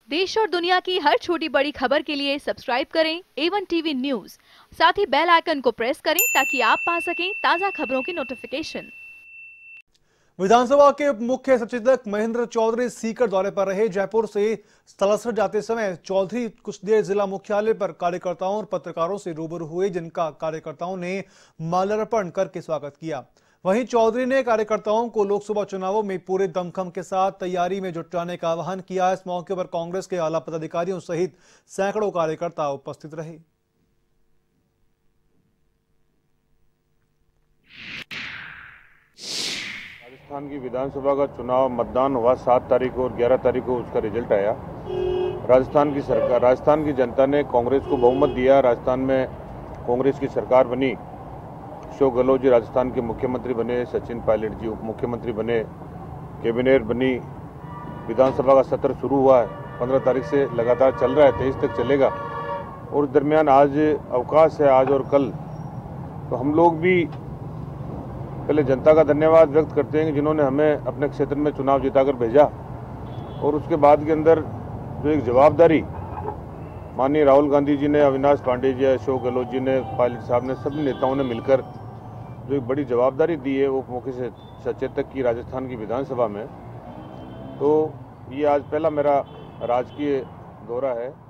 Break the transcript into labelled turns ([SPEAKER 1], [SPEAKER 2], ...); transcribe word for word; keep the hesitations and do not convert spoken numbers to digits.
[SPEAKER 1] देश और दुनिया की हर छोटी बड़ी खबर के लिए सब्सक्राइब करें ए वन टीवी न्यूज। साथ ही बेल आइकन को प्रेस करें ताकि आप पा सकें ताजा खबरों की नोटिफिकेशन।
[SPEAKER 2] विधानसभा के उप मुख्य सचेतक महेंद्र चौधरी सीकर दौरे पर रहे। जयपुर से स्थलांतरित जाते समय चौधरी कुछ देर जिला मुख्यालय पर कार्यकर्ताओं और पत्रकारों से रूबरू हुए, जिनका कार्यकर्ताओं ने माल्यार्पण करके स्वागत किया। वहीं चौधरी ने कार्यकर्ताओं को लोकसभा चुनावों में पूरे दमखम के साथ तैयारी में जुटाने का आह्वान किया। इस मौके पर कांग्रेस के आला पदाधिकारियों सहित सैकड़ों कार्यकर्ता उपस्थित रहे।
[SPEAKER 3] राजस्थान की विधानसभा का चुनाव मतदान हुआ सात तारीख को और ग्यारह तारीख को उसका रिजल्ट आया। राजस्थान की सरकार राजस्थान की जनता ने कांग्रेस को बहुमत दिया। राजस्थान में कांग्रेस की सरकार बनी। अशोक गहलोत जी राजस्थान के मुख्यमंत्री बने, सचिन पायलट जी उप मुख्यमंत्री बने, कैबिनेट बनी। विधानसभा का सत्र शुरू हुआ है, पंद्रह तारीख से लगातार चल रहा है, तेईस तक चलेगा। और दरमियान आज अवकाश है, आज और कल। तो हम लोग भी पहले जनता का धन्यवाद व्यक्त करते हैं कि जिन्होंने हमें अपने क्षेत्र में चुनाव जिताकर भेजा। और उसके बाद के अंदर जो एक जवाबदारी माननीय राहुल गांधी जी ने, अविनाश पांडे जी, अशोक गहलोत जी ने, पायलट साहब ने, सभी नेताओं ने मिलकर जो एक बड़ी जवाबदारी दी है उप मुख्य सचेतक की राजस्थान की विधानसभा में, तो ये आज पहला मेरा राजकीय दौरा है।